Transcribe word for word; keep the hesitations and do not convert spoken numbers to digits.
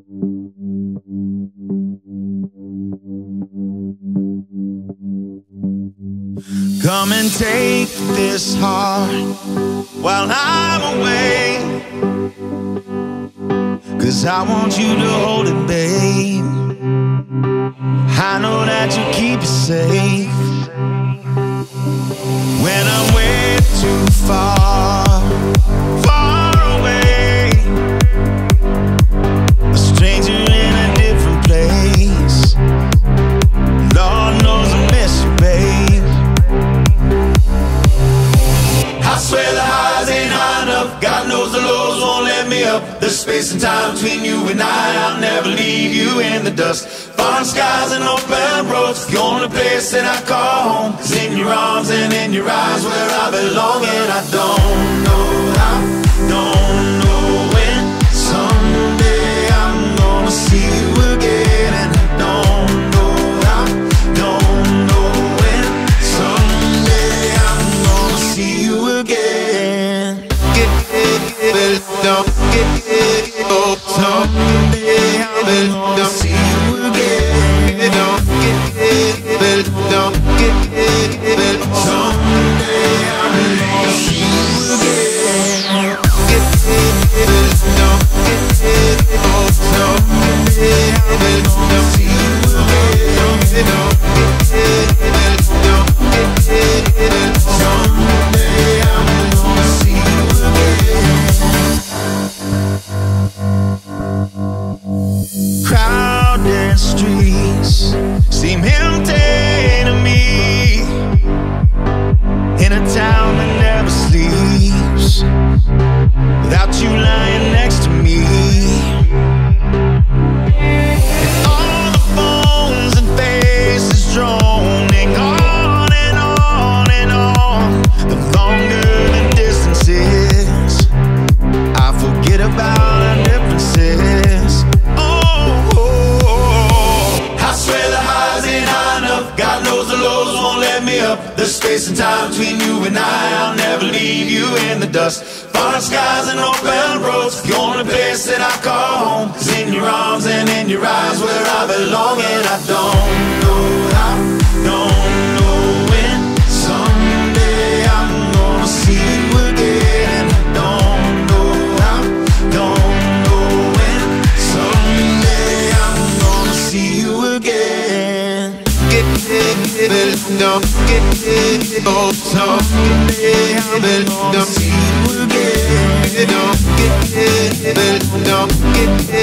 Come and take this heart while I'm away, 'cause I want you to hold it, babe. I know that you keep it safe. When I'm way too far, far away, a stranger in a different place, Lord knows I miss you, babe. I swear the highs ain't high enough, God knows the lows won't let me up. There's space and time between you and I, I'll never leave you in the dust. Foreign skies and open roads, the only place that I call home is in your arms and in your eyes where I belong. And I don't know how, don't know when, someday I'm gonna see you again. And I don't know how, don't know when, someday I'm gonna see you again. Get it, get it, don't get it, oh, someday I'm gonna see you again. Don't get it, but don't get it, but someday I'm gonna see you again. Get it, but don't get it, oh, someday I'm gonna see you again. Don't get it, but don't get it, someday I'm gonna see you again. Crowded streets seem empty to me, in a town that never sleeps, without you lying next to me. And all the phones and faces droning on and on and on, the longer the distance is, I forget about our differences. God knows the lows won't let me up. There's space and time between you and I, I'll never leave you in the dust. Foreign skies and open roads, the only place that I call home is in your arms and in your eyes where I belong. And I don't know how, don't know when, someday I'm gonna see you again. And I don't know how, don't know when, someday I'm gonna see you again. Get it, but don't get it, oh, someday I'm gonna see you again. Don't get it, but don't get it.